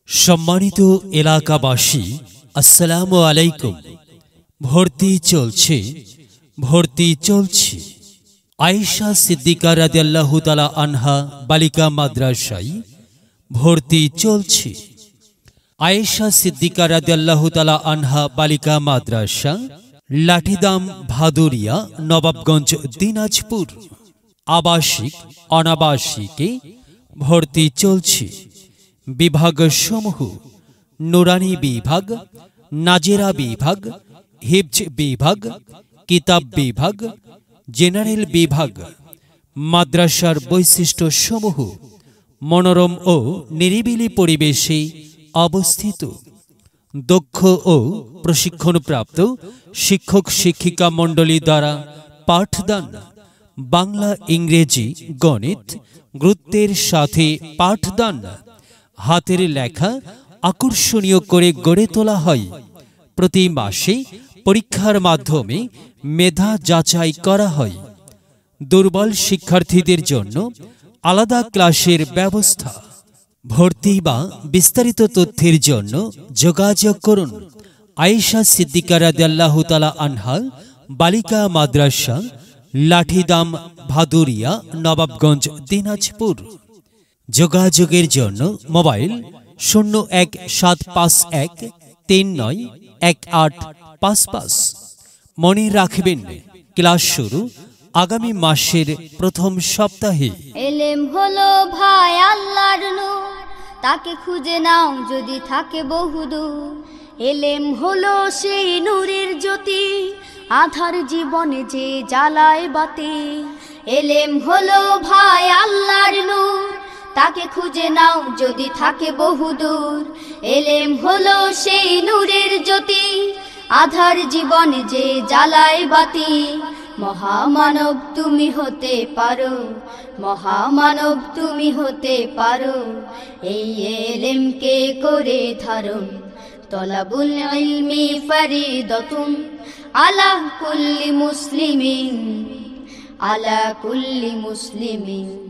सम्मानित एलाकाबासी अस्सलामु आलैकुम। भर्ती चलছে आयशा सिद्दीका रादियाल्लाहु ताआला आनहा बालिका माद्रासाय भर्ती चलছে। आयशा सिद्दीका रादियाल्लाहु ताआला आनहा बालिका माद्रासा लाठीदाम भादुरिया नवाबगंज दिनाजपुर आबासिक अनाबासिके भर्ती चलছে। विभाग समूह नुरानी विभाग, नाजेरा विभाग, हिफ्ज विभाग, किताब विभाग, जेनारेल विभाग। माद्रासार वैशिष्ट्य समूह मनोरम ओ निरिबिली परिवेशे अवस्थित। दक्ष ओ प्रशिक्षणप्राप्त शिक्षक शिक्षिका मंडली द्वारा पाठदान बांगला इंग्रेजी गणित गुरुत्वेर साथे पाठदान हाथेर लेखा आकर्षणीय करे गड़े तोला हय। प्रति मासे परीक्षार माध्यमे मेधा जाचाई करा हय। दुर्बल शिक्षार्थीदेर जन्य आलादा क्लासेर व्यवस्था। भर्ती बा विस्तारित तथ्येर जन्य जोगाजोग करुन आयशा सिद्दीका रादियाल्लाहु ताआला आनहा बालिका माद्रासा लाठीदाम भादुरिया नवाबगंज दिनाजपुर। जोगाजोगेर जन्य मोबाइल 01751391855। मने राखबेन क्लास शुरू आगामी मासेर प्रथम सप्ताहे। एलेम हलो भाई आल्लाहर नूर, ताके खुঁজে নাও যদি থাকে বহুদূর। एलेम हलो সেই নূরের জ্যোতি, আধার জীবনে যে জ্বালায় বাতি। এলেম হলো ভাই আল্লাহর নূর, তাকে খুঁজে নাও যদি থাকে বহুদূর। এলেম হলো সেই নূরের জ্যোতি, আধার জীবনে যে জ্বালায় বাতি। মহামানব তুমি হতে পারো, মহামানব তুমি হতে পারো। এই এলেমকে করে ধারণ তলাবুল ইলমি ফরিদাতুন আলা কুল্লি মুসলিমিন, আলা কুল্লি মুসলিমিন।